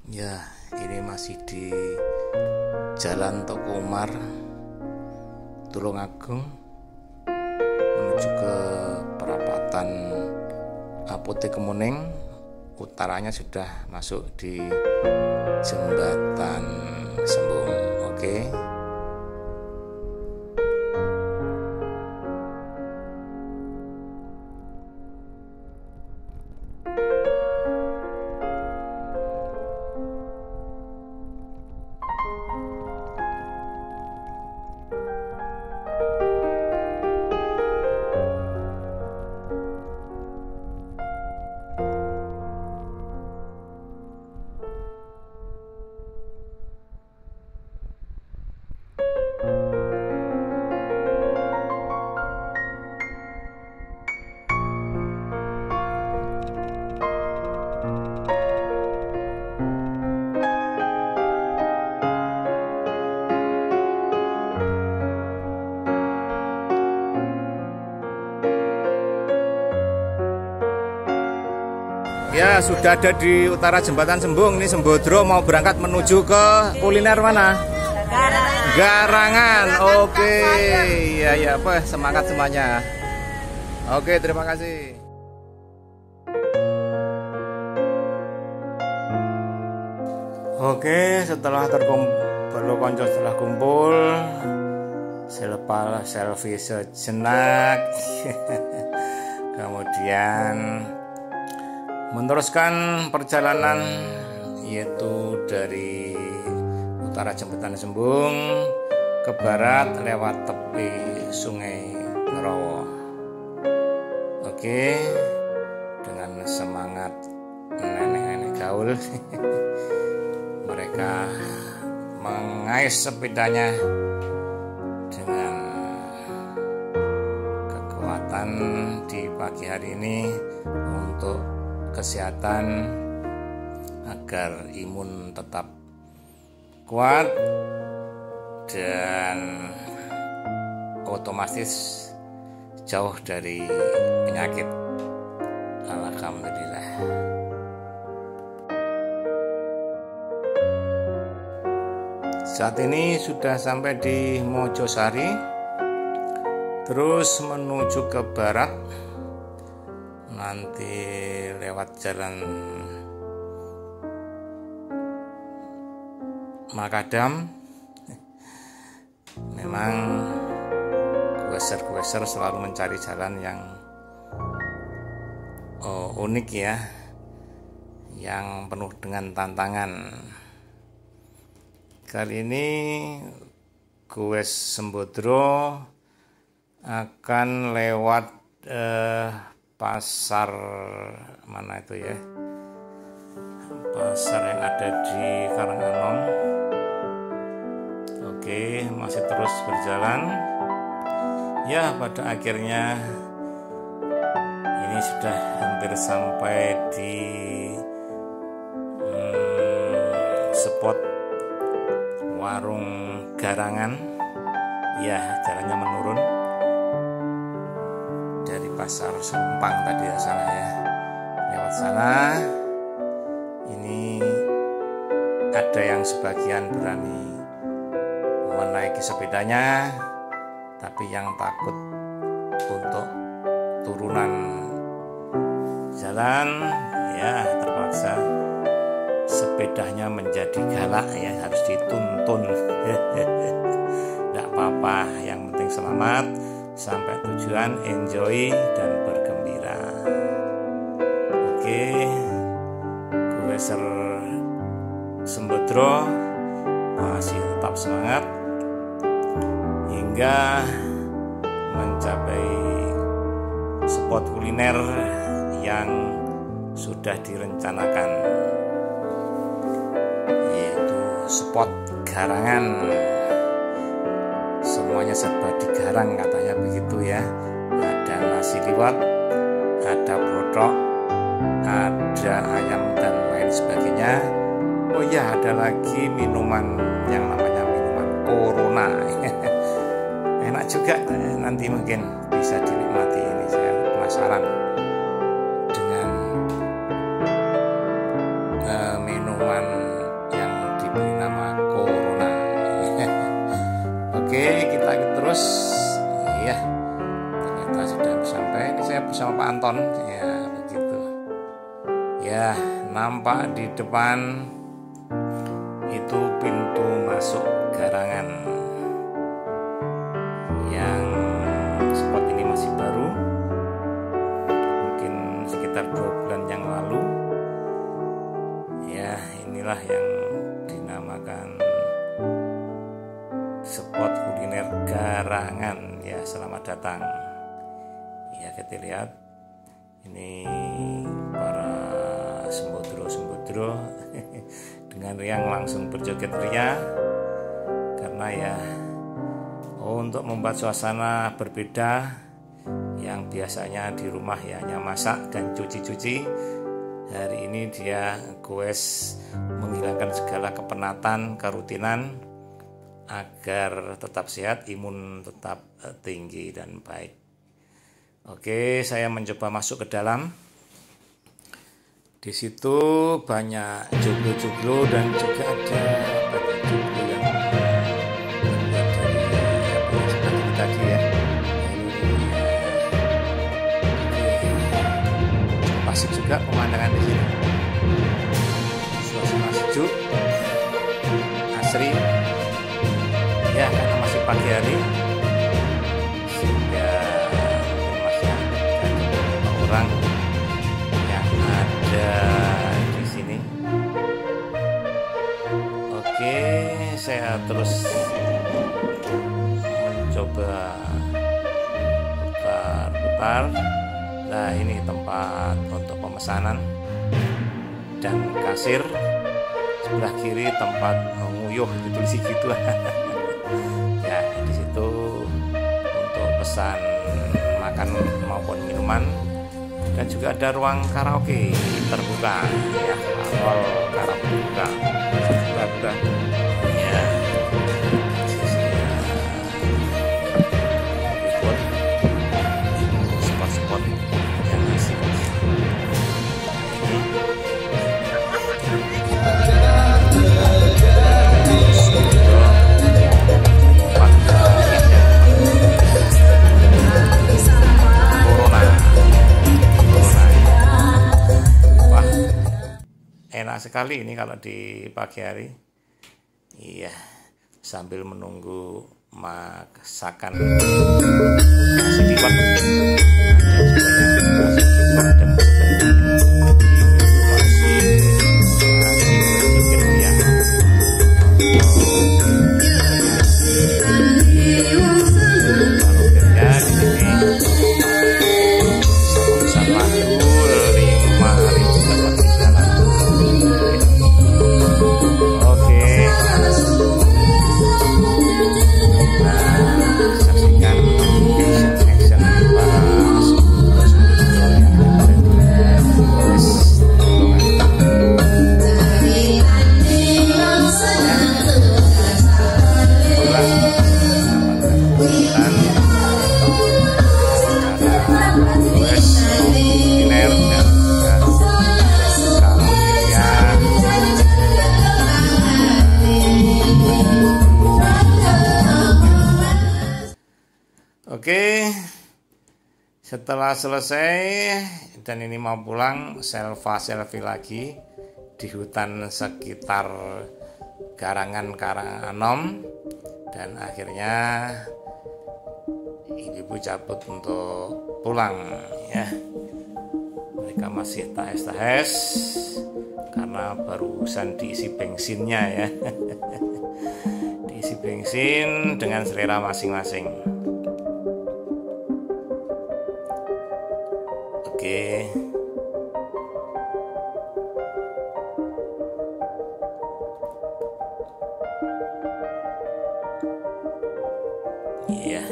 Ya, ini masih di Jalan Toko Umar, Tulungagung, menuju ke perapatan Putih Kemuning. Utaranya sudah masuk di Jembatan Sembung. Oke. Ya, sudah ada di utara Jembatan Sembung. Ini Sembodro mau berangkat menuju ke kuliner mana? Garangan. Oke. Ya, apa semangat semuanya. Oke, terima kasih. Oke, setelah konco setelah kumpul, selfie sejenak. Kemudian meneruskan perjalanan, yaitu dari utara Jembatan Sembung ke barat lewat tepi Sungai Ngerowo. Oke, dengan semangat nenek-nenek gaul, mereka mengais sepedanya dengan kekuatan di pagi hari ini untuk kesehatan, agar imun tetap kuat dan otomatis jauh dari penyakit. Alhamdulillah. Saat ini sudah sampai di Mojosari, terus menuju ke barat, nanti lewat jalan Makadam. Memang kueser selalu mencari jalan yang unik ya, yang penuh dengan tantangan. Kali ini Kues Sembodro akan lewat pasar mana itu ya, pasar yang ada di Karanganom. Oke, masih terus berjalan ya. Pada akhirnya ini sudah hampir sampai di spot warung Garangan ya. Jalannya menurun dari pasar Sempang tadi ya, salah ya, lewat sana. Ini ada yang sebagian berani menaiki sepedanya, tapi yang takut untuk turunan jalan ya, terpaksa sepedanya menjadi galak ya, harus dituntun. Tidak apa-apa, yang penting selamat sampai tujuan, enjoy dan bergembira. Oke, Kueser Sembodro masih tetap semangat hingga mencapai spot kuliner yang sudah direncanakan, yaitu spot Garangan. Semuanya serba digarang katanya begitu ya. Ada nasi liwet, ada brodok, ada ayam dan lain sebagainya. Oh ya, ada lagi minuman yang namanya minuman Corona. Enak juga, nanti mungkin bisa dinikmati. Ini saya penasaran dengan minuman penonton ya, begitu ya. Nampak di depan itu pintu masuk Garangan yang spot ini masih baru, mungkin sekitar 2 bulan yang lalu ya. Inilah yang dinamakan spot kuliner Garangan ya. Selamat datang ya. Kita lihat ini para sembodro dengan riang langsung berjoget ria, karena ya untuk membuat suasana berbeda. Yang biasanya di rumah ya hanya masak dan cuci-cuci, hari ini dia goes menghilangkan segala kepenatan, kerutinan, agar tetap sehat, imun tetap tinggi dan baik. Oke, saya mencoba masuk ke dalam. Di situ banyak joglo-joglo dan juga ada banyak joglo yang terbuat dari seperti tadi ya. Asik juga pemandangan di sini. Suasana sejuk, asri. Ya, karena masih pagi hari, sehingga masih ada beberapa orang yang ada di sini. Oke, saya terus mencoba putar-putar. Nah, ini tempat untuk pemesanan dan kasir. Sebelah kiri tempat nguyuh, ditulis gitu. Ya, di situ untuk pesan makan maupun minuman, dan juga ada ruang karaoke terbuka ya, hall karaoke terbuka. Ya, spot-spot yang asik. Enak sekali ini kalau di pagi hari. Iya, sambil menunggu masakan nasi liwet. Dan masih berjoget ria. Kalau kerja di sini pesan lagu 5.000 dapat jalan. Oke. Nah, saksikan action para sembodro yang ada di Polres Oke, setelah selesai dan ini mau pulang, selfie lagi di hutan sekitar Garangan Karanganom, dan akhirnya ibu cabut untuk pulang ya. Mereka masih tahes-tahes karena barusan diisi bensinnya ya. Diisi bensin dengan selera masing-masing. Oke. Iya.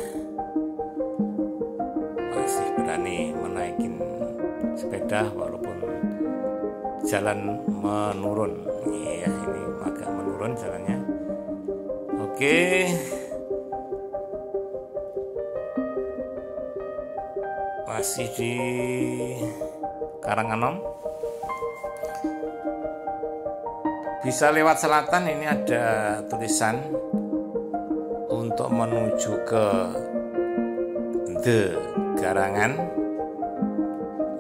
Masih berani menaikin sepeda walaupun jalan menurun. Iya, ini agak menurun jalannya. Oke. Masih di Karanganom. Bisa lewat selatan, ini ada tulisan untuk menuju ke The Garangan.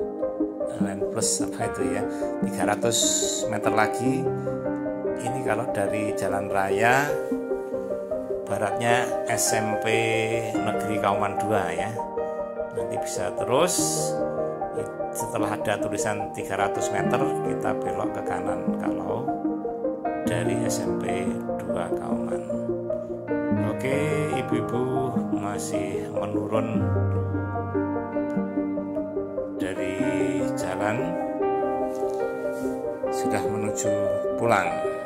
Jalan Plus apa itu ya, 300 meter lagi. Ini kalau dari jalan raya baratnya SMP Negeri Kauman 2 ya. Nanti bisa terus, setelah ada tulisan 300 meter kita belok ke kanan kalau dari SMP 2 Kauman. Oke, ibu-ibu masih menurun dari jalan, sudah menuju pulang.